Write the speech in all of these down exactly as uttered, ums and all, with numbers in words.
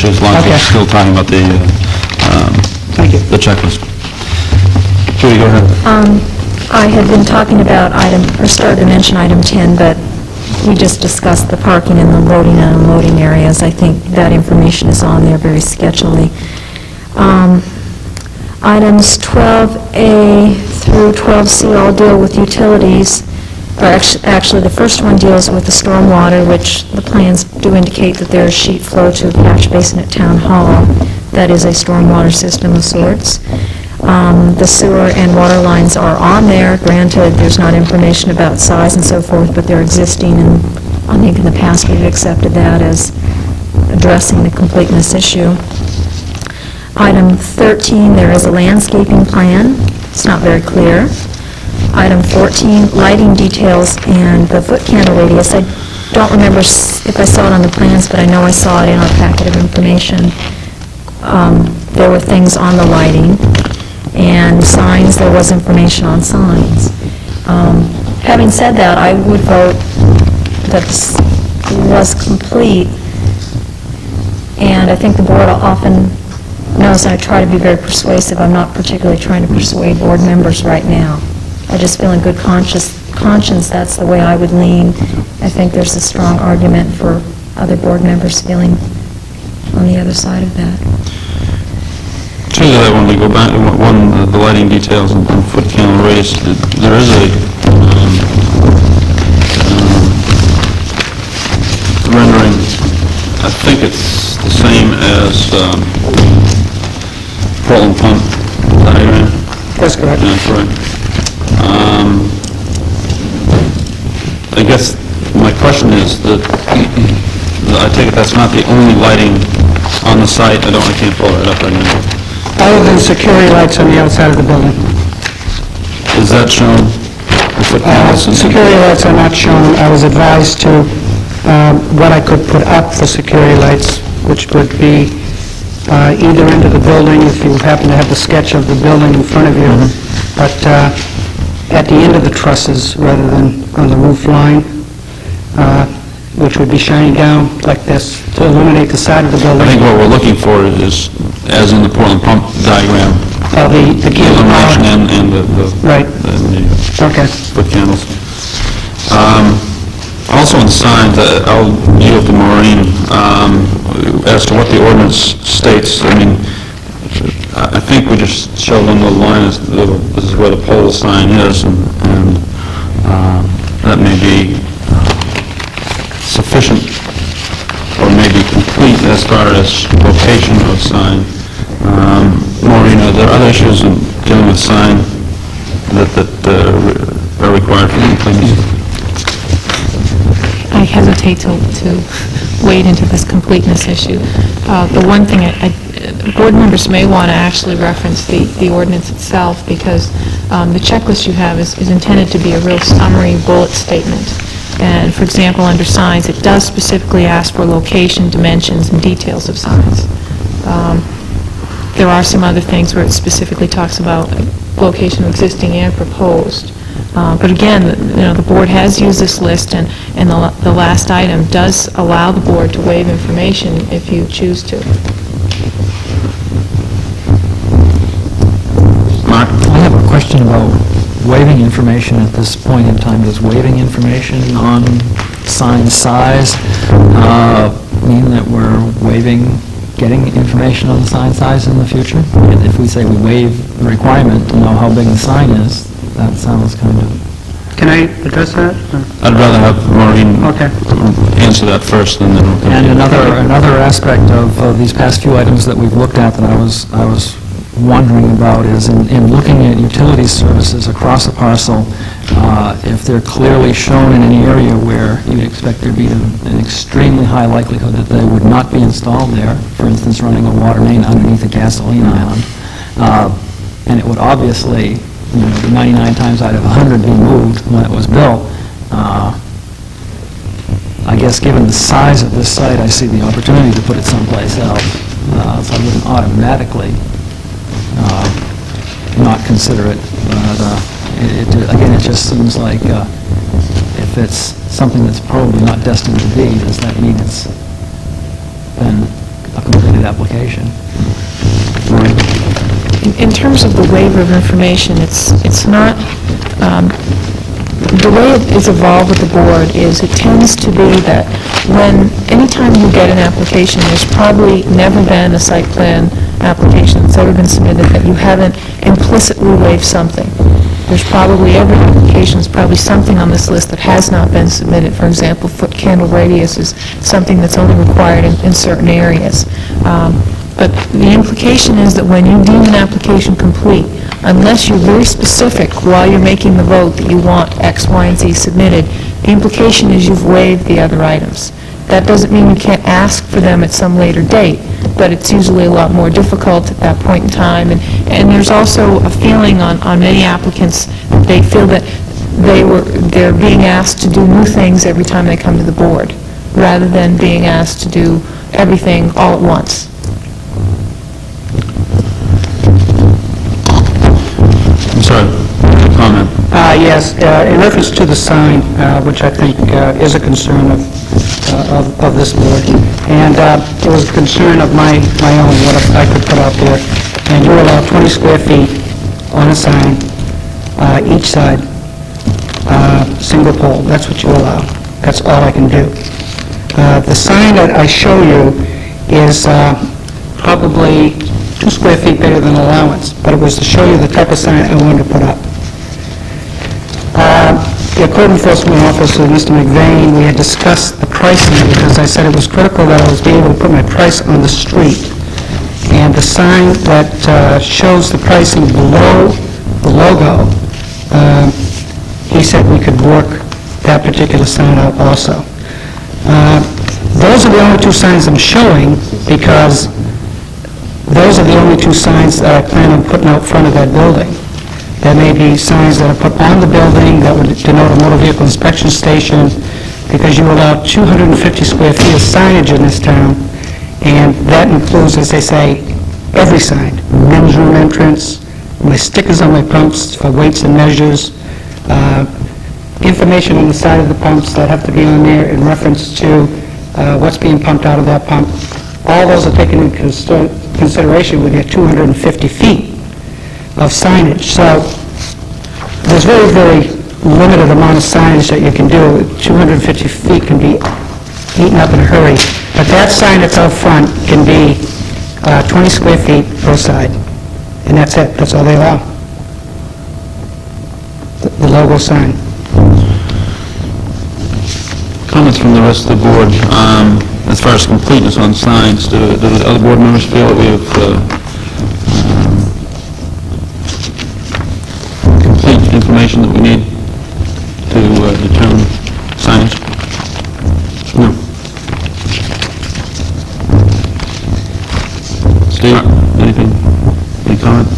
issue as long as Okay. we're still talking about the, uh, um, Thank you. the checklist. Judy, go ahead. Um, I had been talking about item, or started to mention item ten, but we just discussed the parking in the loading and unloading areas. I think that information is on there very sketchily. Um, Items twelve A through twelve C all deal with utilities, or actu- actually, the first one deals with the stormwater, which the plans do indicate that there is sheet flow to a catch basin at Town Hall. That is a stormwater system of sorts. Um, The sewer and water lines are on there. Granted, there's not information about size and so forth, but they're existing, and I think in the past we've accepted that as addressing the completeness issue. Item thirteen, there is a landscaping plan. It's not very clear. Item fourteen, lighting details and the foot candle radius. I don't remember s- if I saw it on the plans, but I know I saw it in our packet of information. Um, There were things on the lighting, and signs, there was information on signs. Um, Having said that, I would vote that this was complete, and I think the board often knows I try to be very persuasive. I'm not particularly trying to persuade board members right now. I just feel in good conscience, conscience that's the way I would lean. I think there's a strong argument for other board members feeling on the other side of that. To that, when we go back to one, one, uh, the lighting details and and foot candle radius, th- there is a um, um, rendering. I think it's the same as um, Portland Pump diagram. That's correct. Yeah, that's right. Um, I guess my question is that I take it that's not the only lighting on the site. I don't. I can't pull it up right now. Other than security lights on the outside of the building. Is that shown? The foot Uh, candles and- Security lights are not shown. I was advised to, um, what I could put up for security lights, which would be uh, either end of the building, if you happen to have the sketch of the building in front of you, but uh, at the end of the trusses, rather than on the roof line, uh, which would be shining down like this to illuminate the side of the I building. think what we're looking for is, as in the Portland Pump diagram, Uh, the the the candle illumination power. and, and the, the Right. and the Okay. foot candles. Um, Also in signs, uh, I'll yield to Maureen, um, as to what the ordinance states. I mean, I I think we just show them the line, is the- this is where the pole sign is, and and, uh, that may be sufficient or maybe complete as far as location of sign. Um, Maureen, are there other issues in dealing with sign that that uh, are required for completeness? I hesitate to, to wade into this completeness issue. Uh, The one thing, I, I- board members may want to actually reference the, the ordinance itself, because um, the checklist you have is, is intended to be a real summary bullet statement. And, for example, under signs, it does specifically ask for location, dimensions, and details of signs. Um, There are some other things where it specifically talks about location of existing and proposed. Uh, But again, you know, the board has used this list, and, and the, the last item does allow the board to waive information if you choose to. Mark? I have a question about waiving information at this point in time. Does waiving information on sign size uh, mean that we're waiving getting information on the sign size in the future? And if we say we waive the requirement to know how big the sign is, that sounds kind of... Can I address that? or- I'd rather have Maureen Okay. answer that first, and then we'll come to And you. another, another aspect of of these past few items that we've looked at that I was, I was wondering about is in, in looking at utility services across a parcel, uh, if they're clearly shown in an area where you'd expect there'd be an an extremely high likelihood that they would not be installed there, for instance, running a water main underneath a gasoline island, uh, and it would obviously, you know, ninety-nine times out of one hundred be moved when it was built, uh, I guess given the size of this site, I see the opportunity to put it someplace else, uh, so I wouldn't automatically uh, not consider it. But, uh, it, it, again, it just seems like uh, if it's something that's probably not destined to be, does that mean it's been a completed application. In- In terms of the waiver of information, it's, it's not, um, the way it is evolved with the board is it tends to be that when, anytime you get an application, there's probably never been a site plan application that's ever been submitted that you haven't implicitly waived something. There's probably, every application is probably something on this list that has not been submitted. For example, foot candle radius is something that's only required in, in certain areas. Um, But the implication is that when you deem an application complete, unless you're very specific while you're making the vote that you want X, Y, and Z submitted, the implication is you've waived the other items. That doesn't mean you can't ask for them at some later date, but it's usually a lot more difficult at that point in time. And, and there's also a feeling on, on many applicants that they feel that they were, they're being asked to do new things every time they come to the board, rather than being asked to do everything all at once. I'm sorry, comment. Uh, Yes, uh, in reference to the sign, uh, which I think uh, is a concern of, uh, of of this board, and uh, it was a concern of my my own, what if I could put out there, and you allow twenty square feet on a sign, uh, each side, uh, single pole, that's what you allow. That's all I can do. Uh, The sign that I show you is uh, probably two square feet bigger than allowance, but it was to show you the type of sign I wanted to put up. Uh, The code enforcement officer, Mister McVeigh, we had discussed the pricing because I said it was critical that I was be able to put my price on the street. And the sign that uh, shows the pricing below the logo, uh, he said we could work that particular sign out also. Uh, Those are the only two signs I'm showing because those are the only two signs that I plan on putting out front of that building. There may be signs that are put on the building that would denote a motor vehicle inspection station, because you allow two hundred fifty square feet of signage in this town, and that includes, as they say, every sign. Men's room entrance, my stickers on my pumps for weights and measures, uh, information on the side of the pumps that have to be on there in reference to uh, what's being pumped out of that pump. All those are taken into consider- consideration with your two hundred fifty feet of signage. So there's very, very limited amount of signage that you can do. two hundred fifty feet can be eaten up in a hurry. But that sign that's out front can be uh, twenty square feet per side. And that's it. That's all they allow. The the logo sign. Comments from the rest of the board. Um, As far as completeness on signs, do do the other board members feel that we have uh, um, complete information that we need to uh, determine signage? No. Steve, anything? Any comment?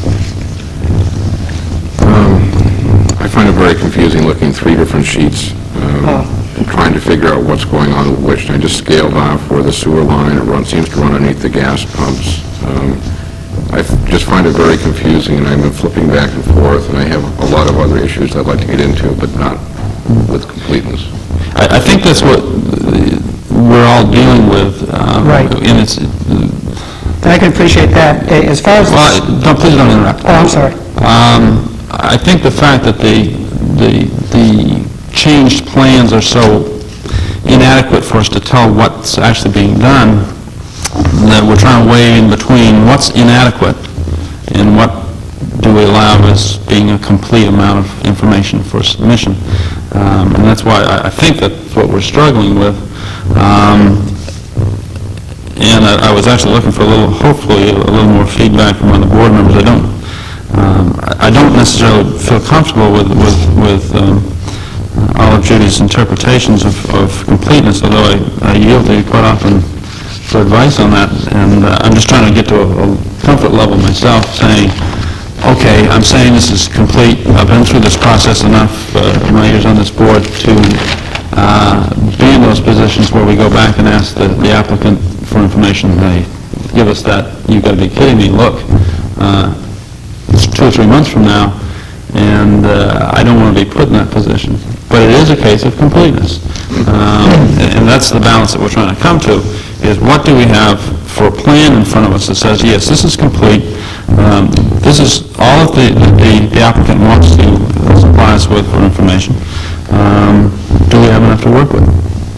Um, I find it very confusing looking at three different sheets um, Oh. and trying to figure out what's going on with which. I just scaled off where the sewer line it runs, seems to run underneath the gas pumps. Um, I f- just find it very confusing, and I've been flipping back and forth, and I have a lot of other issues I'd like to get into, but not with completeness. I I think that's what we're all dealing with. um, Right. And it's, I can appreciate that. Uh, As far as... well, don't, please don't interrupt. Oh, I'm sorry. Um, I think the fact that the, the, the changed plans are so inadequate for us to tell what's actually being done, that we're trying to weigh in between what's inadequate and what do we allow as being a complete amount of information for submission. Um, and that's why I, I think that's what we're struggling with. Um, and I, I was actually looking for a little, hopefully, a, a little more feedback from other board members. I don't, um, I, I don't necessarily feel comfortable with, with, with um, all of Judy's interpretations of, of completeness, although I, I yield to you quite often for advice on that. And uh, I'm just trying to get to a, a comfort level myself, saying, okay, I'm saying this is complete. I've been through this process enough uh, in my years on this board to uh, be in those positions where we go back and ask the, the applicant for information. They give us that. You've got to be kidding me. Look, uh, it's two or three months from now, and uh, I don't want to be put in that position. But it is a case of completeness. Um, and that's the balance that we're trying to come to, is what do we have for a plan in front of us that says, yes, this is complete, um, this is all that the the the applicant wants to supply us with for information, um, do we have enough to work with?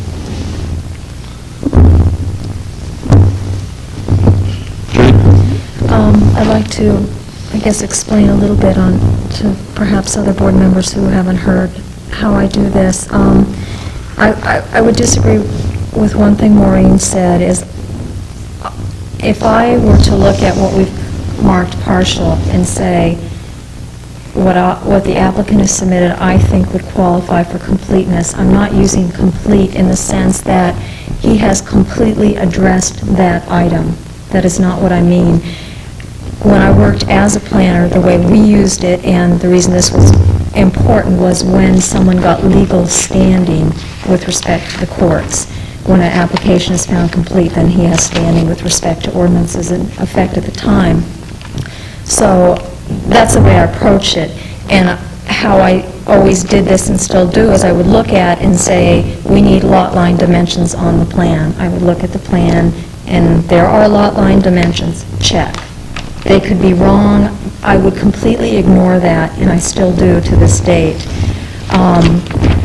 Judy? Um, I'd like to, I guess, explain a little bit on, to perhaps other board members who haven't heard how I do this. Um, I, I, I would disagree with one thing Maureen said, is if I were to look at what we've marked partial and say what, I, what the applicant has submitted I think would qualify for completeness, I'm not using complete in the sense that he has completely addressed that item. That is not what I mean. When I worked as a planner, the way we used it, and the reason this was important, was when someone got legal standing with respect to the courts. When an application is found complete, then he has standing with respect to ordinances in effect at the time. So that's the way I approach it. And how I always did this and still do is I would look at and say, we need lot line dimensions on the plan. I would look at the plan, and there are lot line dimensions, check. They could be wrong. I would completely ignore that, and I still do to this date. Um,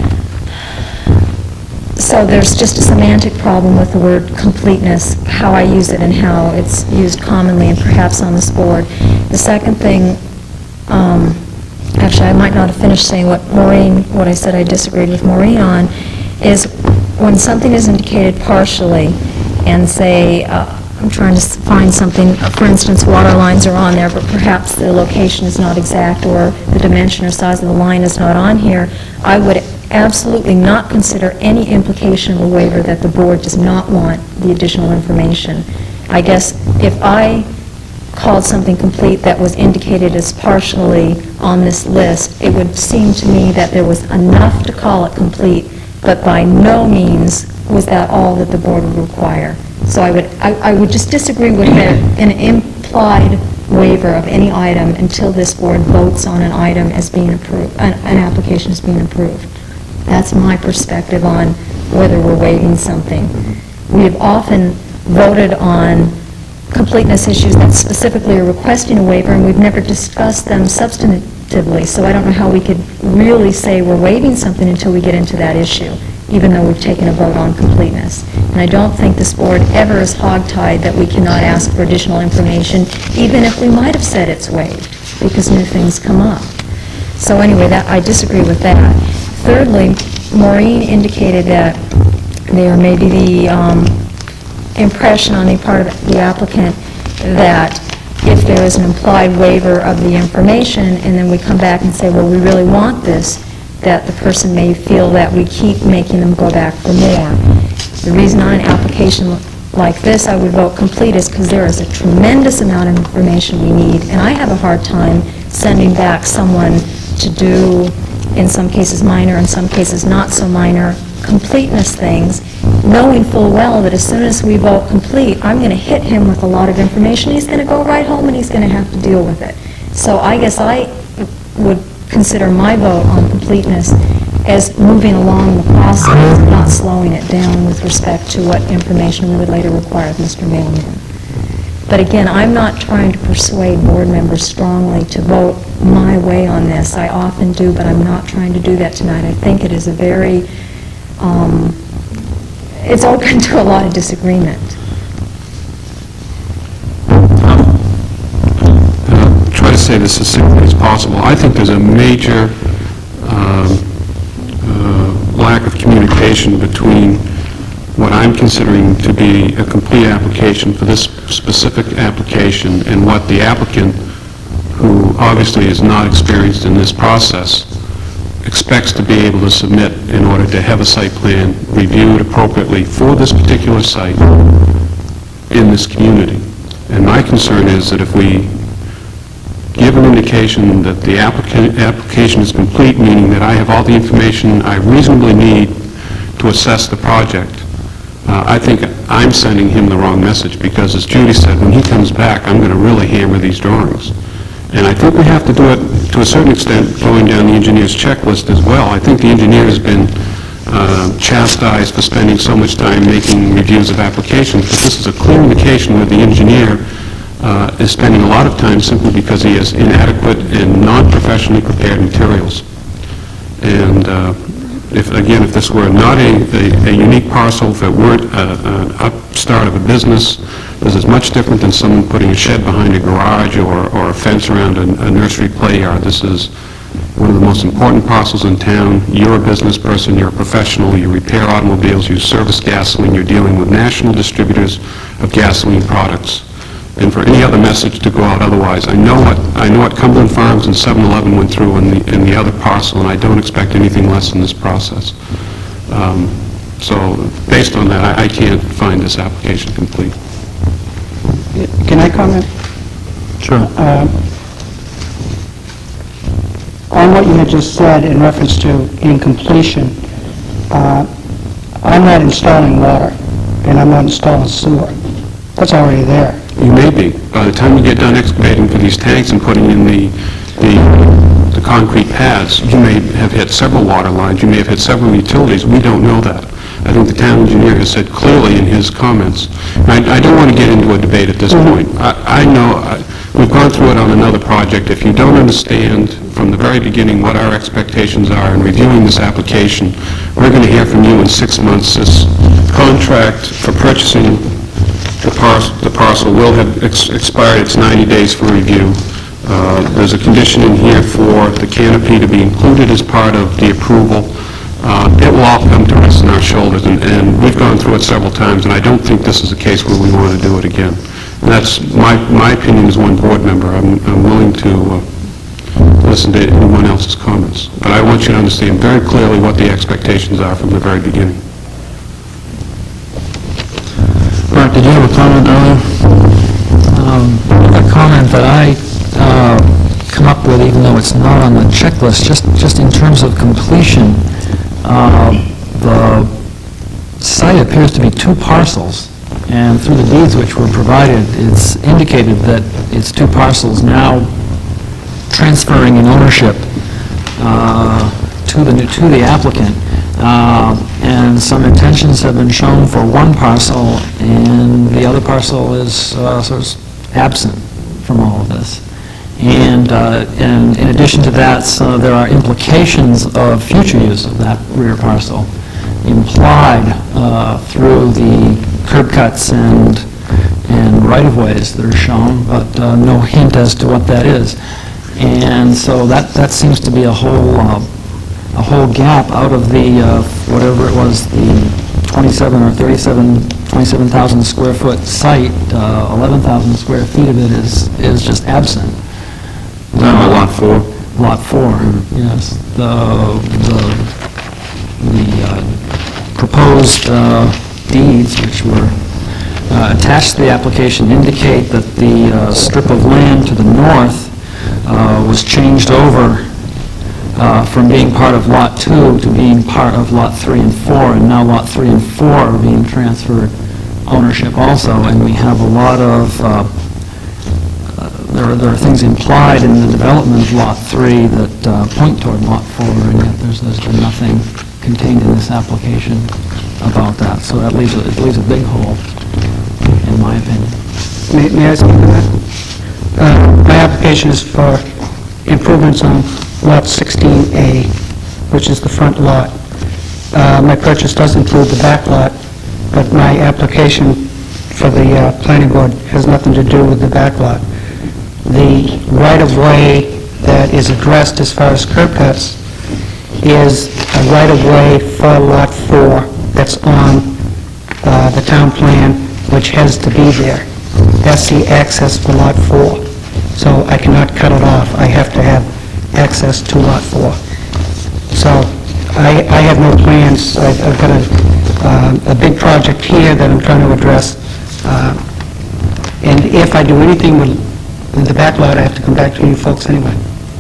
so there's just a semantic problem with the word completeness, how I use it and how it's used commonly and perhaps on this board. The second thing, um, actually I might not have finished saying what Maureen, what I said I disagreed with Maureen on, is when something is indicated partially and say, uh, I'm trying to find something, uh, for instance, water lines are on there, but perhaps the location is not exact or the dimension or size of the line is not on here, I would absolutely not consider any implication of a waiver that the board does not want the additional information. I guess if I called something complete that was indicated as partially on this list, it would seem to me that there was enough to call it complete, but by no means was that all that the board would require. So I would, I, I would just disagree with the, an implied waiver of any item until this board votes on an item as being approved, an, an application as being approved. That's my perspective on whether we're waiving something. We have often voted on completeness issues that specifically are requesting a waiver, and we've never discussed them substantively, so I don't know how we could really say we're waiving something until we get into that issue, even though we've taken a vote on completeness. And I don't think this board ever is hogtied that we cannot ask for additional information, even if we might have said it's waived, because new things come up. So anyway, that I disagree with that. Thirdly, Maureen indicated that there may be the um, impression on the part of the applicant that if there is an implied waiver of the information and then we come back and say, well, we really want this, that the person may feel that we keep making them go back for more. The reason on an application like this I would vote complete is because there is a tremendous amount of information we need, and I have a hard time sending back someone to do, in some cases minor, in some cases not so minor, completeness things, knowing full well that as soon as we vote complete, I'm going to hit him with a lot of information. He's going to go right home and he's going to have to deal with it. So I guess I would consider my vote on completeness as moving along the process, not slowing it down with respect to what information we would later require of Mister Mailman. But again, I'm not trying to persuade board members strongly to vote my way on this. I often do, but I'm not trying to do that tonight. I think it is a very, um, it's open to a lot of disagreement. I'll try to say this as simply as possible. I think there's a major um, uh, lack of communication between what I'm considering to be a complete application for this specific application and what the applicant, who obviously is not experienced in this process, expects to be able to submit in order to have a site plan reviewed appropriately for this particular site in this community. And my concern is that if we give an indication that the applica- application is complete, meaning that I have all the information I reasonably need to assess the project, Uh, I think I'm sending him the wrong message, because, as Judy said, when he comes back, I'm going to really hammer these drawings. And I think we have to do it, to a certain extent, going down the engineer's checklist as well. I think the engineer has been uh, chastised for spending so much time making reviews of applications, but this is a clear indication that the engineer uh, is spending a lot of time simply because he has inadequate and non-professionally prepared materials. And uh, if, again, if this were not a, a, a unique parcel, if it weren't a, an upstart of a business, this is much different than someone putting a shed behind a garage or, or a fence around a, a nursery play yard. This is one of the most important parcels in town. You're a business person, you're a professional, you repair automobiles, you service gasoline, you're dealing with national distributors of gasoline products. And for any other message to go out otherwise, I know what I know what Cumberland Farms and seven eleven went through in the in the other parcel, and I don't expect anything less in this process. Um, so, based on that, I, I can't find this application complete. Can I comment? Sure. Uh, On what you had just said in reference to incompletion, uh, I'm not installing water, and I'm not installing sewer. That's already there. You may be. By the time you get done excavating for these tanks and putting in the, the, the concrete pads, you may have hit several water lines, you may have hit several utilities. We don't know that. I think the town engineer has said clearly in his comments. I, I don't want to get into a debate at this point. I, I know, I, we've gone through it on another project. If you don't understand from the very beginning what our expectations are in reviewing this application, we're going to hear from you in six months. This contract for purchasing the parcel, the parcel will have ex expired. It's ninety days for review. Uh, there's a condition in here for the canopy to be included as part of the approval. Uh, it will all come to rest on our shoulders, and, and we've gone through it several times, and I don't think this is a case where we want to do it again. And that's my, my opinion as one board member. I'm, I'm willing to uh, listen to anyone else's comments. But I want you to understand very clearly what the expectations are from the very beginning. Mark, did you have a comment earlier? Um, a comment that I uh, come up with, even though it's not on the checklist, just, just in terms of completion, uh, the site appears to be two parcels, and through the deeds which were provided, it's indicated that it's two parcels now transferring in ownership uh, to the to the applicant. Uh, and some intentions have been shown for one parcel, and the other parcel is uh, sort of absent from all of this. And, uh, and in addition to that, so there are implications of future use of that rear parcel implied uh, through the curb cuts and, and right-of-ways that are shown, but uh, no hint as to what that is. And so that, that seems to be a whole, uh, a whole gap out of the, uh, whatever it was, the twenty-seven or thirty-seven, twenty-seven thousand square foot site, uh, eleven thousand square feet of it is, is just absent. Is that on lot four? Lot four, yes. The, the, the uh, proposed uh, deeds, which were uh, attached to the application, indicate that the uh, strip of land to the north uh, was changed over uh, from being part of Lot two to being part of Lot three and four, and now Lot three and four are being transferred ownership also, and we have a lot of uh, There are, there are things implied in the development of Lot three that uh, point toward Lot four, and yet there's, there's been nothing contained in this application about that. So that leaves a, it leaves a big hole, in my opinion. May, may I speak to that? Uh, my application is for improvements on Lot sixteen A, which is the front lot. Uh, my purchase does include the back lot, but my application for the uh, planning board has nothing to do with the back lot. The right-of-way that is addressed as far as curb cuts is a right-of-way for Lot four that's on uh, the town plan, which has to be there. That's the access for Lot four. So I cannot cut it off. I have to have access to Lot four. So I, I have no plans. I've, I've got a, uh, a big project here that I'm trying to address. Uh, and if I do anything with in the back lot, I have to come back to you folks anyway.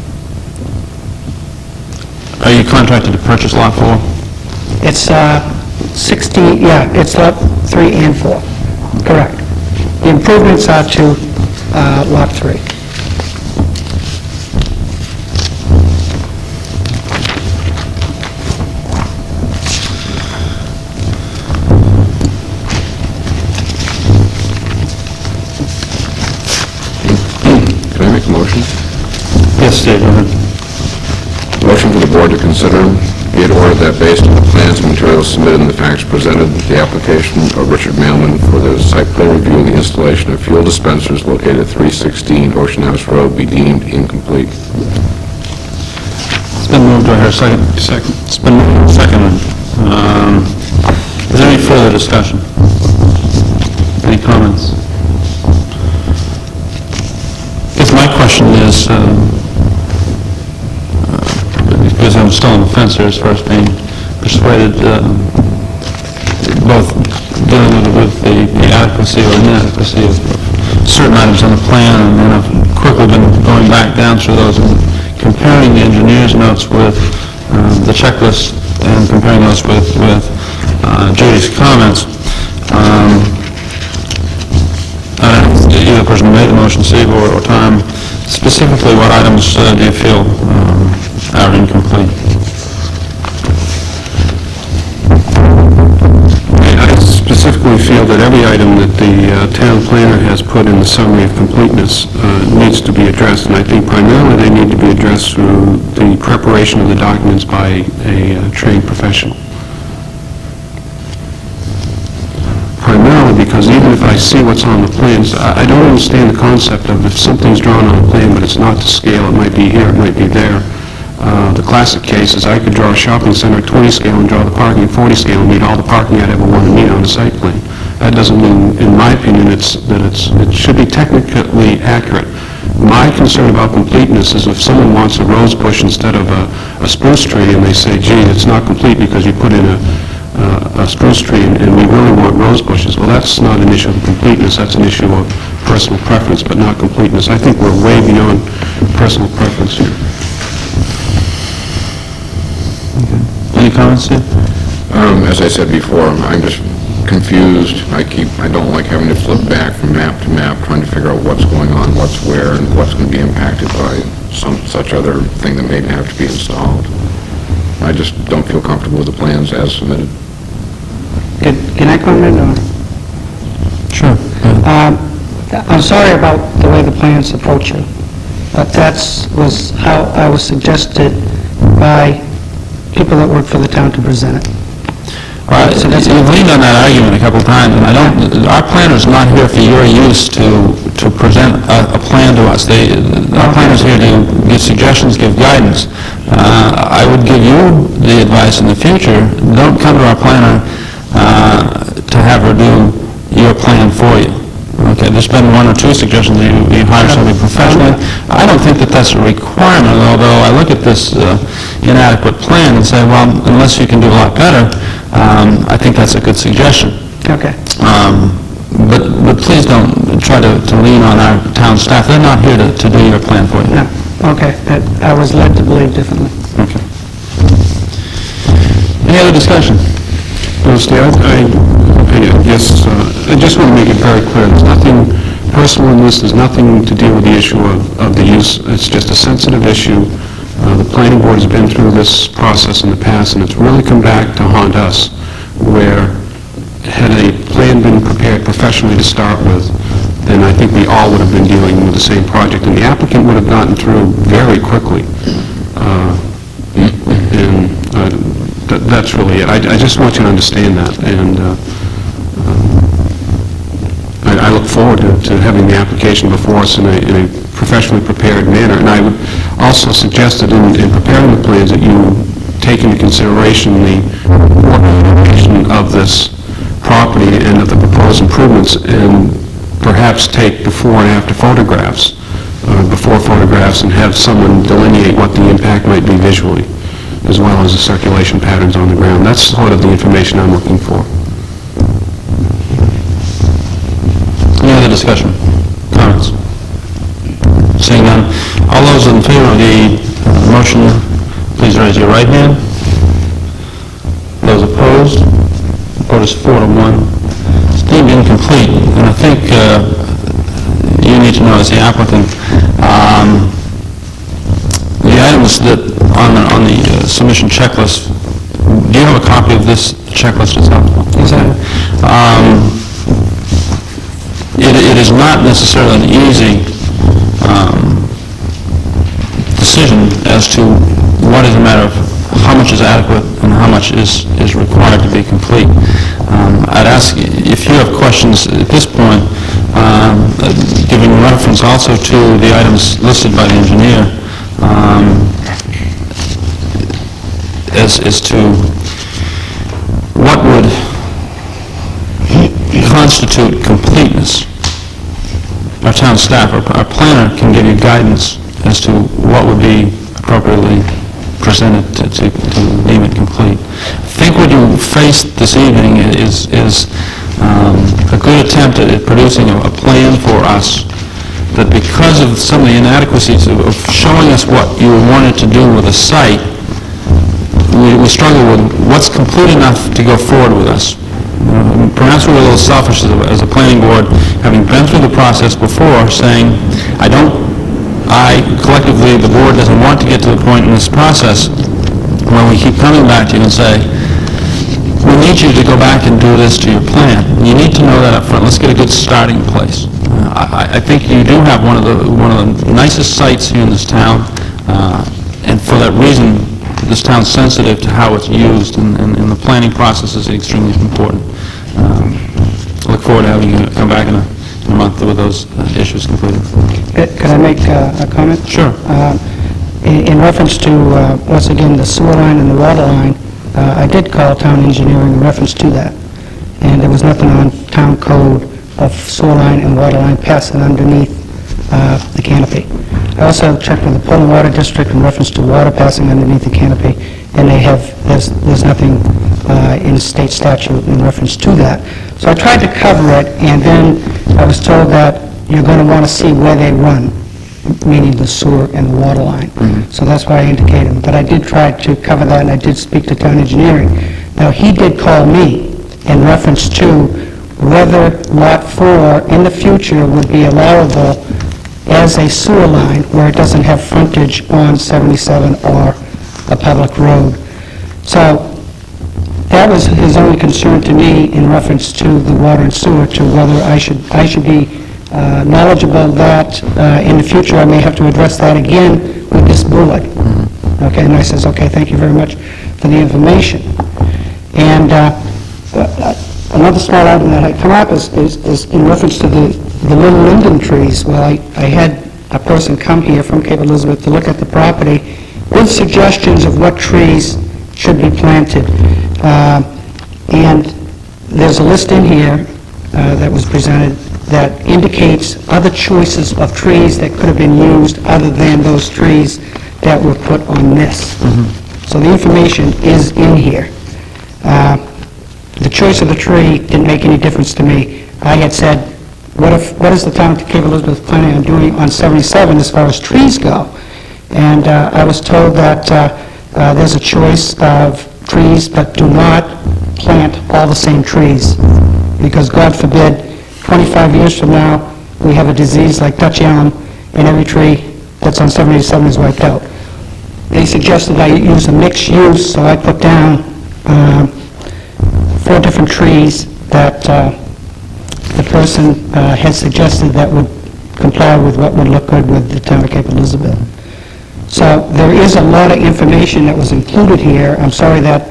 Are you contracted to purchase lot four? It's uh, sixteen, yeah, it's lot three and four, correct. The improvements are to uh, lot three. Steve, go ahead. Motion for the board to consider, be it ordered that based on the plans and materials submitted and the facts presented, the application of Richard Mailman for the site plan review and the installation of fuel dispensers located at three sixteen Ocean House Road be deemed incomplete. It's been moved, do I hear a second? Second. It's been moved and seconded. Um, Is there any further discussion? Any comments? I guess my question is, um, uh, because I'm still on the fence here as far as being persuaded, uh, both dealing with, with the, the adequacy or inadequacy of certain items on the plan, and then I've quickly been going back down through those and comparing the engineer's notes with um, the checklist and comparing those with, with uh, Judy's comments. Um, I don't know, either person who made the motion, Steve or, or Tom, specifically what items uh, do you feel um, are incomplete? I specifically feel that every item that the uh, town planner has put in the summary of completeness uh, needs to be addressed, and I think primarily they need to be addressed through the preparation of the documents by a uh, trained professional. Primarily because even if I see what's on the plans, I I don't understand the concept of if something's drawn on a plan but it's not to scale, it might be here, it might be there. Uh, The classic case is I could draw a shopping center at twenty scale and draw the parking at forty scale and meet all the parking I'd ever want to meet on the site plan. That doesn't mean, in my opinion, it's, that it's, it should be technically accurate. My concern about completeness is if someone wants a rose bush instead of a, a spruce tree and they say, gee, it's not complete because you put in a, uh, a spruce tree and, and we really want rose bushes, well, that's not an issue of completeness, that's an issue of personal preference, but not completeness. I think we're way beyond personal preference here. Any comments, Steve? Um, As I said before, I'm just confused. I keep, I don't like having to flip back from map to map, trying to figure out what's going on, what's where, and what's going to be impacted by some such other thing that may have to be installed. I just don't feel comfortable with the plans as submitted. Can can I comment or? Sure. Um, I'm sorry about the way the plans approach you, but that's was how I was suggested by people that work for the town to present it. Well, So that's- you've leaned on that argument a couple of times, and I don't, our planner's not here for your use to, to present a, a plan to us. They, our planner's here to give suggestions, give guidance. Uh, I would give you the advice in the future, don't come to our planner uh, to have her do your plan for you. Okay, there's been one or two suggestions that you, you hire somebody professionally. I don't think that that's a requirement, although I look at this uh, inadequate plan and say, well, unless you can do a lot better, um, I think that's a good suggestion. Okay. Um, but, but please don't try to, to lean on our town staff. They're not here to, to do your plan for you. No, okay. That- I was led to believe differently. Okay. Any other discussion? Well, Steve, I, I, I guess, uh, I just want to make it very clear, there's nothing personal in this, there's nothing to deal with the issue of, of the use, it's just a sensitive issue. Uh, the planning board has been through this process in the past, and it's really come back to haunt us, where had a plan been prepared professionally to start with, then I think we all would have been dealing with the same project, and the applicant would have gotten through very quickly. Uh, and uh, th- that's really it. I, I just want you to understand that, and uh, uh, I, I look forward to, to having the application before us in a, in a professionally prepared manner. And I would also suggest that in, in preparing the plans that you take into consideration the location of this property and of the proposed improvements, and perhaps take before and after photographs, uh, before photographs, and have someone delineate what the impact might be visually, as well as the circulation patterns on the ground. That's sort of the information I'm looking for. Any other discussion? Comments? Seeing none, all those in favor of the uh, motion, please raise your right hand. Those opposed, vote is four to one. It's deemed incomplete, and I think uh, you need to know as the applicant, um, the items that on the, on the uh, submission checklist, do you have a copy of this checklist itself? Is that- Um, It, it is not necessarily an easy um, decision as to what is a matter of how much is adequate and how much is, is required to be complete. Um, I'd ask if you have questions at this point, um, uh, giving reference also to the items listed by the engineer, um, as, as to what would constitute completeness. Our town staff, our, our planner can give you guidance as to what would be appropriately presented to, to, to deem it complete. I think what you faced this evening is, is um, a good attempt at producing a, a plan for us that, because of some of the inadequacies of, of showing us what you wanted to do with a site, we, we struggle with what's complete enough to go forward with us. Um, perhaps we were a little selfish as a, as a planning board, having been through the process before, saying, I don't, I, collectively, the board doesn't want to get to the point in this process where we keep coming back to you and say, we need you to go back and do this to your plan. You need to know that up front. Let's get a good starting place. Uh, I, I think you do have one of the, one of the nicest sites here in this town, uh, and for that reason, this town's sensitive to how it's used, and, and, and the planning process is extremely important. Um, I look forward to having you come back in a, in a month with those uh, issues completed. Could I make uh, a comment? Sure. Uh, In in reference to, uh, once again, the sewer line and the water line, uh, I did call town engineering in reference to that, and there was nothing on town code of sewer line and water line passing underneath uh, the canopy. I also checked with the Portland Water District in reference to water passing underneath the canopy, and they have, there's, there's nothing uh, in state statute in reference to that. So I tried to cover it, and then I was told that you're going to want to see where they run, meaning the sewer and the water line. Mm-hmm. So that's why I indicated them. But I did try to cover that, and I did speak to town engineering. Now, he did call me in reference to whether Lot four in the future would be allowable as a sewer line where it doesn't have frontage on seventy-seven or a public road. So that was his only concern to me in reference to the water and sewer, to whether I should, I should be uh, knowledgeable that uh, in the future I may have to address that again with this board. Okay, and I says, okay, thank you very much for the information. And uh, uh, another small item that had come up is, is, is in reference to the, the little linden trees. Well, I, I had a person come here from Cape Elizabeth to look at the property with suggestions of what trees should be planted. Uh, and there's a list in here uh, that was presented that indicates other choices of trees that could have been used other than those trees that were put on this. Mm-hmm. So the information is in here. Uh, the choice of the tree didn't make any difference to me. I had said, what if, what is the town of Cape Elizabeth planning on doing on seventy-seven as far as trees go? And uh, I was told that uh, uh, there's a choice of trees, but do not plant all the same trees, because God forbid, twenty-five years from now, we have a disease like Dutch elm, and every tree that's on seventy-seven is wiped out. They suggested I use a mixed use, so I put down uh, four different trees that uh, the person uh, had suggested that would comply with what would look good with the town of Cape Elizabeth. So there is a lot of information that was included here. I'm sorry that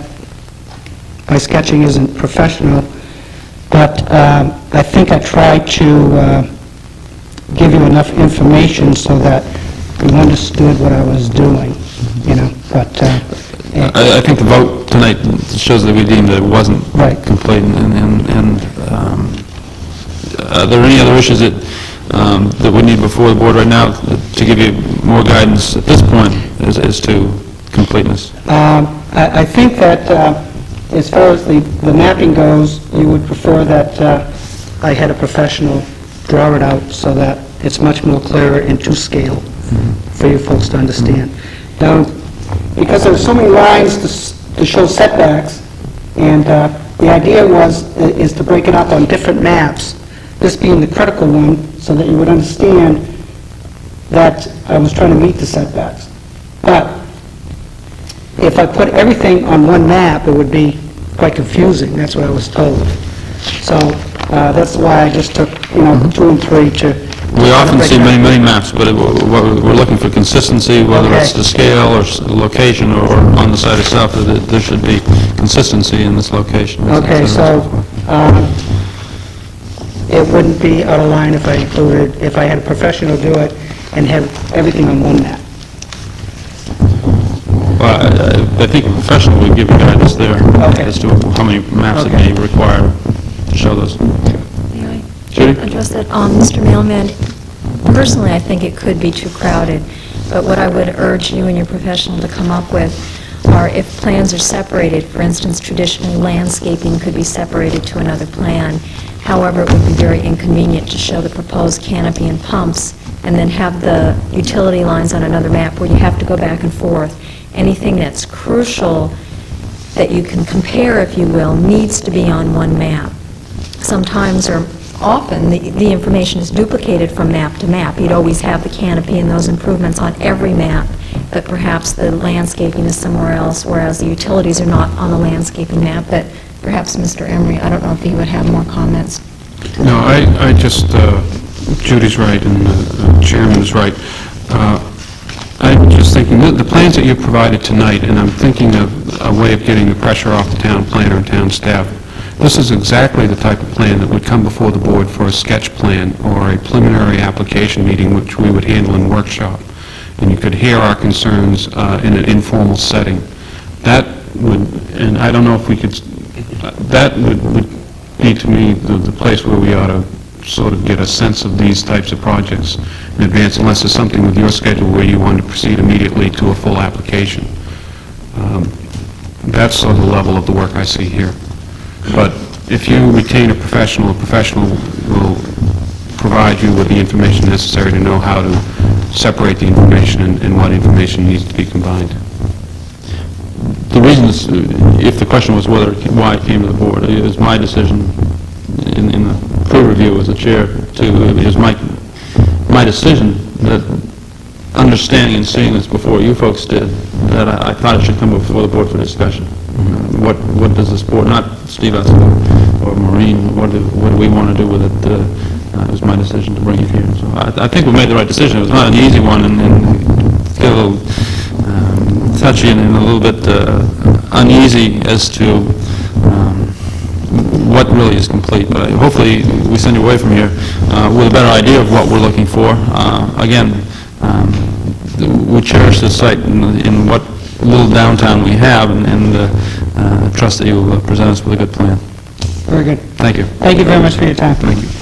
my sketching isn't professional, but um, I think I tried to uh, give you enough information so that you understood what I was doing, you know, but... Uh, I, I think the vote tonight shows that we deemed that it wasn't right. complete, and, and, and um, are there any other issues that um, that we need before the board right now to give you more guidance at this point as, as to completeness? Um, I, I think that uh, as far as the, the mapping goes, you would prefer that uh, I had a professional draw it out so that it's much more clearer and to scale mm-hmm. for you folks to understand. Mm-hmm. Now, because there's so many lines to, s to show setbacks, and uh, the idea was is to break it up on different maps, this being the critical one, so that you would understand that I was trying to meet the setbacks. But if I put everything on one map, it would be quite confusing. That's what I was told. So uh, that's why I just took, you know, mm-hmm. two and three to We often see many, many maps, but it- we're we're looking for consistency, whether it's Okay. the scale or s- location or on the site itself, that it- there should be consistency in this location. Okay, so um, it wouldn't be out of line if I included, if I had a professional do it and have everything on one map. Well, I- I I think a professional would give you guidance there Okay. as to how many maps it Okay. may require to show those. May I Judy? address that? Um, Mister Mailman, personally, I think it could be too crowded, but what I would urge you and your professional to come up with are if plans are separated, for instance, traditionally landscaping could be separated to another plan. However, it would be very inconvenient to show the proposed canopy and pumps and then have the utility lines on another map where you have to go back and forth. Anything that's crucial that you can compare, if you will, needs to be on one map. Sometimes or often, the, the information is duplicated from map to map. You'd always have the canopy and those improvements on every map, but perhaps the landscaping is somewhere else, whereas the utilities are not on the landscaping map. But perhaps Mister Emery, I don't know if he would have more comments. No, I, I just, uh, Judy's right, and the chairman is right. Uh, I'm just thinking, the the plans that you provided tonight, and I'm thinking of a way of getting the pressure off the town planner and town staff. This is exactly the type of plan that would come before the board for a sketch plan or a preliminary application meeting, which we would handle in workshop. And you could hear our concerns uh, in an informal setting. That would, and I don't know if we could, that would would be, to me, the the place where we ought to sort of get a sense of these types of projects in advance, unless there's something with your schedule where you want to proceed immediately to a full application. Um, That's sort of the level of the work I see here. But if you retain a professional, a professional will provide you with the information necessary to know how to separate the information and and what information needs to be combined. The reason is, uh, if the question was whether, it ca- why it came to the board, it was my decision in in the pre-review as the chair to, it was my, my decision that, understanding and seeing this before you folks did, that I I thought it should come before the board for discussion. Uh, What, what does this board, not Steve Esco or Maureen, what do, what do we want to do with it? Uh, uh, It was my decision to bring it here. So I I think we made the right decision. It was not an easy one, and and it's got a little um, touchy and and a little bit uh, uneasy as to um, what really is complete. But I- hopefully, we send you away from here uh, with a better idea of what we're looking for. Uh, Again, um, we cherish this site in in what little downtown we have, and and, uh, uh, trust that you will present us with a good plan. Very good. Thank you. Thank you very much for your time. Thank you.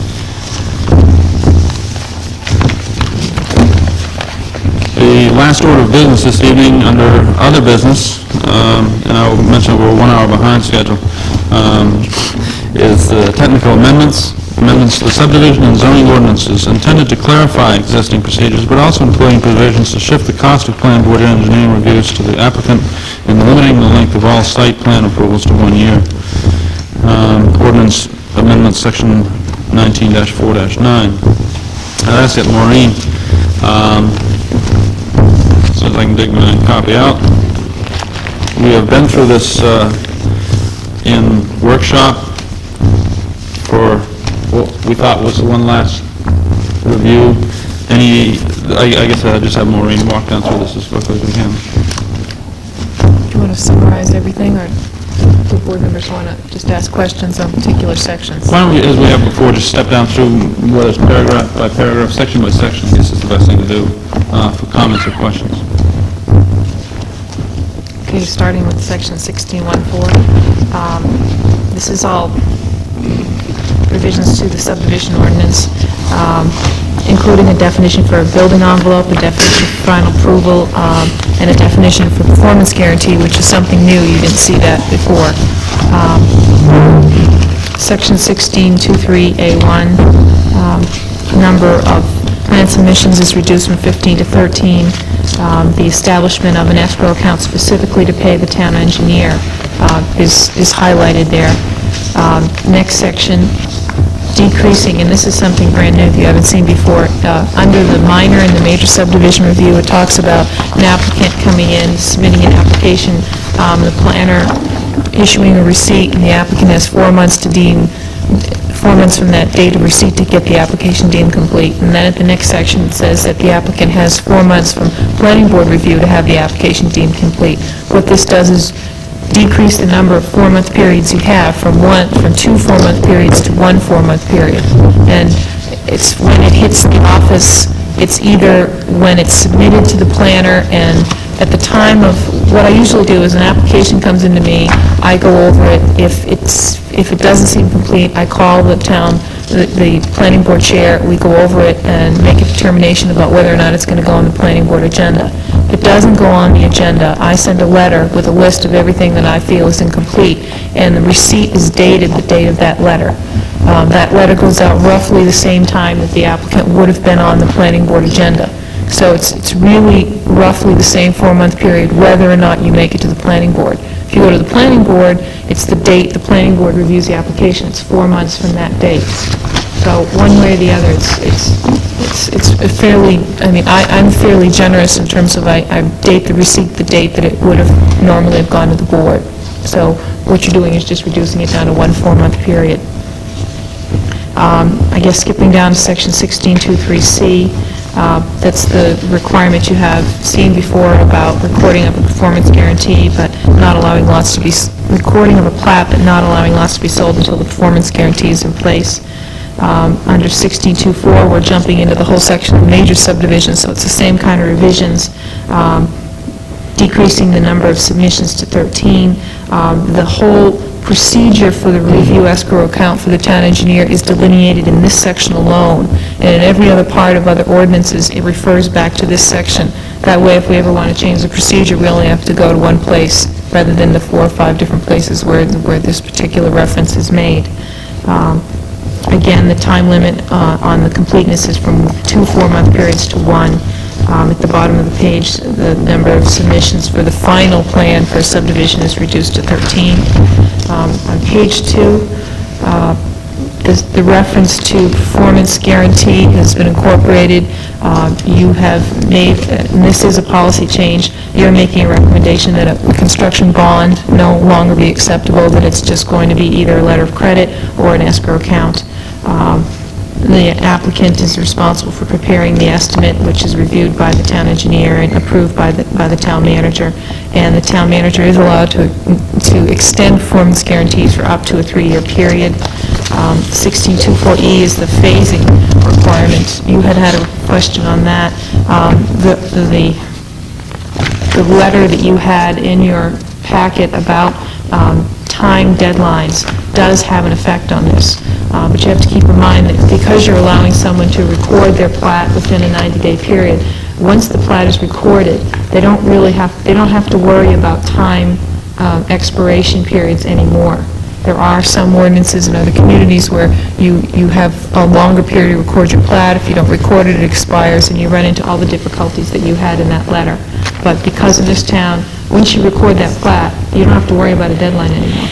The last order of business this evening, under other business, um, and I will mention we're one hour behind schedule, um, is uh, technical amendments, amendments to the subdivision and zoning ordinances intended to clarify existing procedures, but also including provisions to shift the cost of plan board and engineering reviews to the applicant and limiting the length of all site plan approvals to one year. Um, Ordinance Amendment, Section nineteen dash four dash nine. I'd ask that Maureen, um, so if I can dig my copy out. We have been through this uh, in workshop for what we thought was the one last review. Any, I I guess I'll just have Maureen walk down through this as quickly as we can. Do you want to summarize everything, or do board members want to just ask questions on particular sections? Why don't we, as we have before, just step down through whether it's paragraph by paragraph, section by section. This is the best thing to do uh, for comments or questions. Okay, starting with section sixteen one four. Um, This is all revisions to the subdivision ordinance, um, including a definition for a building envelope, a definition for final approval, um, and a definition for performance guarantee, which is something new. You didn't see that before. Um, Section sixteen twenty-three A one, um, number of plan submissions is reduced from fifteen to thirteen. Um, The establishment of an escrow account specifically to pay the town engineer uh, is is highlighted there. Um, Next section, decreasing, and this is something brand new that you haven't seen before, uh, under the minor and the major subdivision review, it talks about an applicant coming in, submitting an application, um, the planner issuing a receipt, and the applicant has four months to deem, four months from that date of receipt to get the application deemed complete. And then at the next section, it says that the applicant has four months from planning board review to have the application deemed complete. What this does is decrease the number of four-month periods you have from one, from two four-month periods to one four-month period. And it's when it hits the office, it's either when it's submitted to the planner, and at the time of, what I usually do is an application comes into me, I go over it. If it's, if it doesn't seem complete, I call the town, the, the planning board chair, we go over it and make a determination about whether or not it's going to go on the planning board agenda. If it doesn't go on the agenda, I send a letter with a list of everything that I feel is incomplete, and the receipt is dated the date of that letter. Um, that letter goes out roughly the same time that the applicant would have been on the planning board agenda. So it's, it's really roughly the same four-month period, whether or not you make it to the planning board. If you go to the planning board, it's the date the planning board reviews the application. It's four months from that date. So one way or the other, it's, it's, it's, it's fairly, I mean, I, I'm fairly generous in terms of I, I date the receipt the date that it would have normally have gone to the board. So what you're doing is just reducing it down to one four-month period. Um, I guess skipping down to section sixteen two three C, uh, that's the requirement you have seen before about recording of a performance guarantee, but not allowing lots to be, recording of a plat, but not allowing lots to be sold until the performance guarantee is in place. Um, under sixteen two four, we're jumping into the whole section of major subdivisions, so it's the same kind of revisions, um, decreasing the number of submissions to thirteen. Um, the whole procedure for the review escrow account for the town engineer is delineated in this section alone, and in every other part of other ordinances, it refers back to this section. That way, if we ever want to change the procedure, we only have to go to one place rather than the four or five different places where, where this particular reference is made. Um, Again, the time limit uh, on the completeness is from two four-month periods to one. Um, At the bottom of the page, the number of submissions for the final plan for a subdivision is reduced to thirteen. Um, On page two, uh, the the reference to performance guarantee has been incorporated. Uh, You have made, and this is a policy change, you're making a recommendation that a construction bond no longer be acceptable, that it's just going to be either a letter of credit or an escrow account. Um, The applicant is responsible for preparing the estimate, which is reviewed by the town engineer and approved by the, by the town manager. And the town manager is allowed to, to extend performance guarantees for up to a three-year period. Um, sixteen two four E is the phasing requirement. You had had a question on that. Um, the, the, the letter that you had in your packet about um, time deadlines does have an effect on this. Uh, but you have to keep in mind that because you're allowing someone to record their plat within a ninety-day period, once the plat is recorded, they don't really have, they don't have to worry about time uh, expiration periods anymore. There are some ordinances in other communities where you, you have a longer period to record your plat. If you don't record it, it expires, and you run into all the difficulties that you had in that letter. But because in this town, once you record that plat, you don't have to worry about a deadline anymore.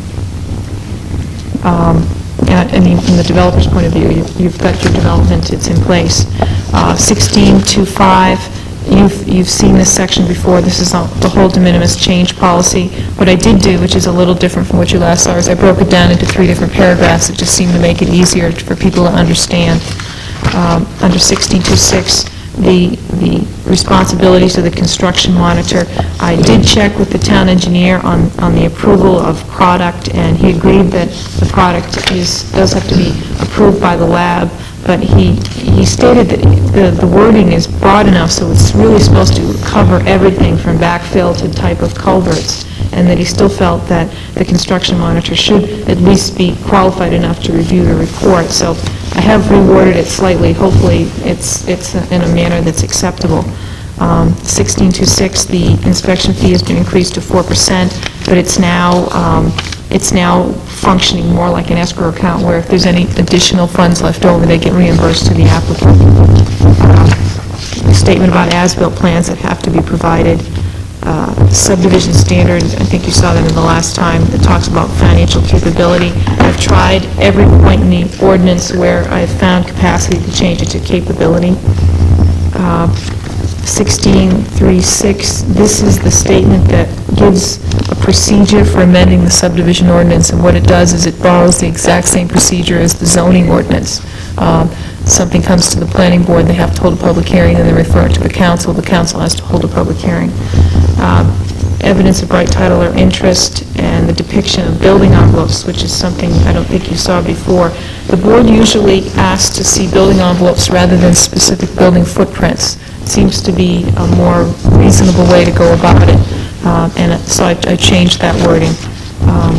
Um, I mean, from the developer's point of view, you, you've got your development, it's in place. Uh, sixteen two five, you've, you've seen this section before. This is the whole de minimis change policy. What I did do, which is a little different from what you last saw, is I broke it down into three different paragraphs that just seemed to make it easier for people to understand. Um, under sixteen two six, the, the responsibilities of the construction monitor. I did check with the town engineer on, on the approval of product, and he agreed that the product is, does have to be approved by the lab, but he, he stated that the, the wording is broad enough, so it's really supposed to cover everything from backfill to type of culverts, and that he still felt that the construction monitor should at least be qualified enough to review the report. So I have reworded it slightly. Hopefully, it's, it's in a manner that's acceptable. Um, sixteen two six, the inspection fee has been increased to four percent, but it's now, um, it's now functioning more like an escrow account, where if there's any additional funds left over, they get reimbursed to the applicant. Um, a statement about as-built plans that have to be provided. Uh, subdivision standard, I think you saw that in the last time, that talks about financial capability. I've tried every point in the ordinance where I've found capacity to change it to capability. Uh, sixteen thirty-six, this is the statement that gives a procedure for amending the subdivision ordinance, and what it does is it borrows the exact same procedure as the zoning ordinance. Um, Something comes to the planning board, they have to hold a public hearing, and they refer it to the council, the council has to hold a public hearing. Um, Evidence of right title or interest, and the depiction of building envelopes, which is something I don't think you saw before. The board usually asks to see building envelopes rather than specific building footprints. It seems to be a more reasonable way to go about it, um, and so I I changed that wording. Um,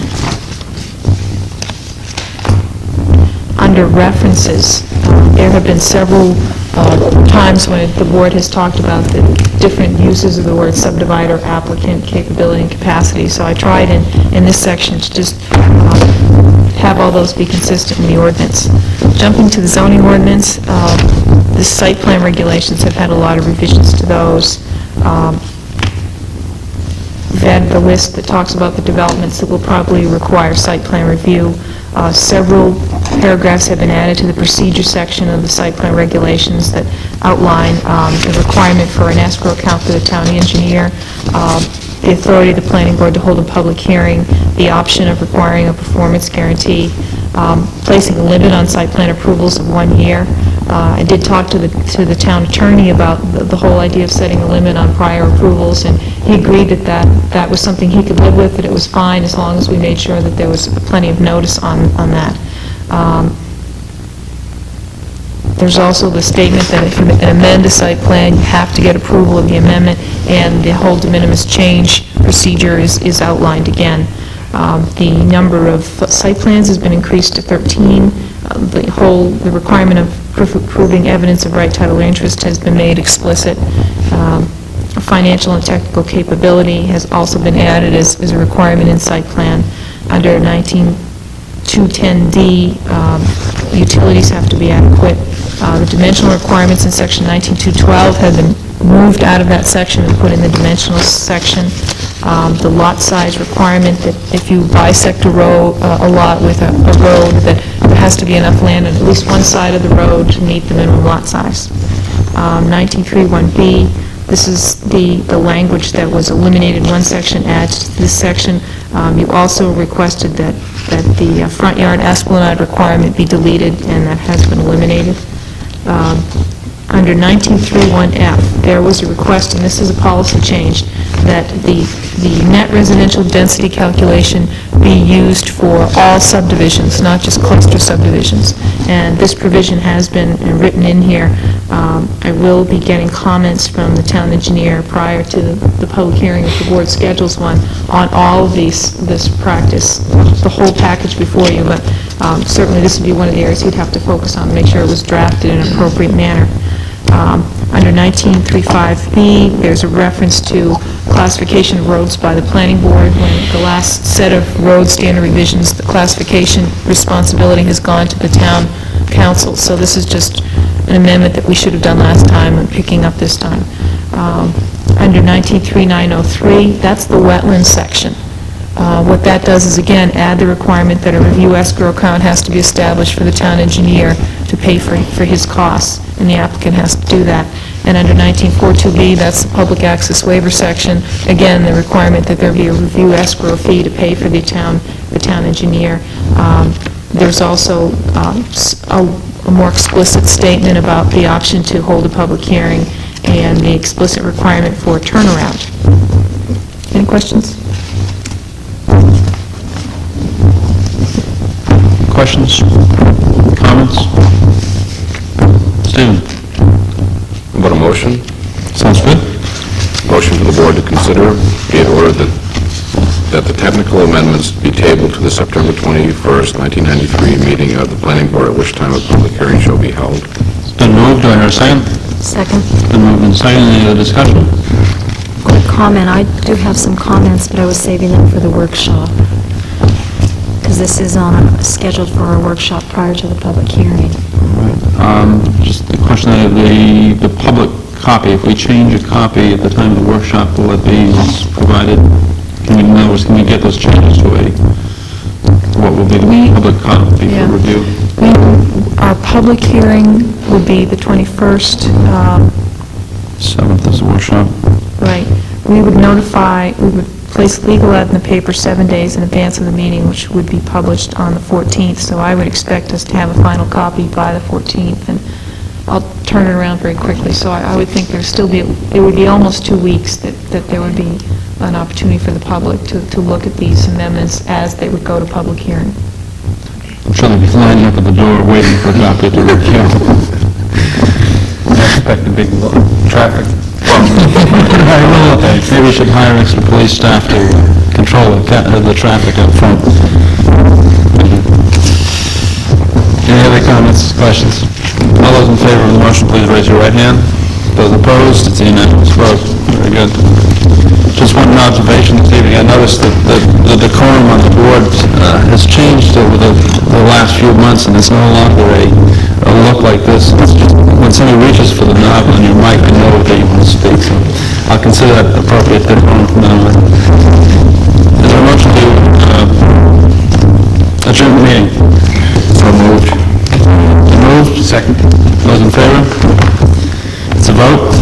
Under references, uh, there have been several uh, times when the board has talked about the different uses of the word subdivider, applicant, capability, and capacity. So I tried in, in this section to just uh, have all those be consistent in the ordinance. Jumping to the zoning ordinance, uh, the site plan regulations have had a lot of revisions to those. Um, We've added the list that talks about the developments that will probably require site plan review. Uh, Several paragraphs have been added to the procedure section of the site plan regulations that outline um, the requirement for an escrow account for the town engineer, uh, the authority of the planning board to hold a public hearing, the option of requiring a performance guarantee, um, placing a limit on site plan approvals of one year. Uh, I did talk to the to the town attorney about the, the whole idea of setting a limit on prior approvals, and he agreed that, that that was something he could live with, that it was fine as long as we made sure that there was plenty of notice on, on that. Um, There's also the statement that if you amend a site plan, you have to get approval of the amendment, and the whole de minimis change procedure is, is outlined again. Um, The number of site plans has been increased to thirteen. Uh, The whole, the requirement of proof of proving evidence of right title or interest has been made explicit. Um, Financial and technical capability has also been added as, as a requirement in site plan. Under nineteen two ten D, um, utilities have to be adequate. Uh, The dimensional requirements in section nineteen two twelve have been moved out of that section and put in the dimensional section. Um, The lot size requirement that if you bisect a road, uh, a lot with a a road, that there has to be enough land on at least one side of the road to meet the minimum lot size. Um, nineteen thirty-one B, this is the, the language that was eliminated in one section, adds to this section. Um, You also requested that, that the uh, front yard esplanade requirement be deleted, and that has been eliminated. Um, Under nineteen thirty-one F, there was a request, and this is a policy change, that the, the net residential density calculation be used for all subdivisions, not just cluster subdivisions. And this provision has been written in here. Um, I will be getting comments from the town engineer prior to the, the public hearing, if the board schedules one, on all of these, this practice, the whole package before you, but um, certainly this would be one of the areas he'd have to focus on, make sure it was drafted in an appropriate manner. Um, Under nineteen thirty-five B, there's a reference to classification of roads by the planning board. When the last set of road standard revisions, the classification responsibility has gone to the town council. So this is just an amendment that we should have done last time and picking up this time. Um, Under nineteen thirty-nine oh three, that's the wetlands section. Uh, What that does is, again, add the requirement that a review escrow account has to be established for the town engineer to pay for, for his costs, and the applicant has to do that. And under nineteen forty-two B, that's the public access waiver section, again, the requirement that there be a review escrow fee to pay for the town, the town engineer. Um, There's also um, s- a a more explicit statement about the option to hold a public hearing and the explicit requirement for turnaround. Any questions? Questions? Comments? Stephen? About a motion? Sounds good. Motion for the board to consider, be it ordered that, that the technical amendments be tabled to the September twenty-first, nineteen ninety-three meeting of the planning board, at which time a public hearing shall be held. It's been moved. Do I hear a second? Second. It's been moved and seconded. Any other discussion? Quick comment, I do have some comments, but I was saving them for the workshop, because this is on, scheduled for a workshop prior to the public hearing. Um, Just the question of the, the public copy, if we change a copy at the time of the workshop, will it be provided, can we, in other words, can we get those changes to a, what will be the public copy Yeah. for review? We, our public hearing would be the twenty-first. Um, seventh is the workshop. Right. We would notify, we would place legal ad in the paper seven days in advance of the meeting, which would be published on the fourteenth, so I would expect us to have a final copy by the fourteenth, and I'll turn it around very quickly, so I I would think there'd still be, it would be almost two weeks that that there would be an opportunity for the public to to look at these amendments as they would go to public hearing. I'm sure they'll be lining up at the door waiting for a copy to review. I expect a big lo- traffic. Maybe we should hire extra police staff to control the ca- uh, the traffic up front. Any other comments, questions? All those in favor of the motion, please raise your right hand. Those opposed, it's a unanimous vote. Very good. Just one observation this evening. I noticed that the the decorum on the board uh, has changed over the the last few months, and it's no longer a a look like this. It's just when somebody reaches for the knob on your mic, they know that you want to speak. So I'll consider that appropriate decorum from now on. Is there a motion to uh, adjourn the meeting? So moved. Moved. Second. Those in favor? It's a vote.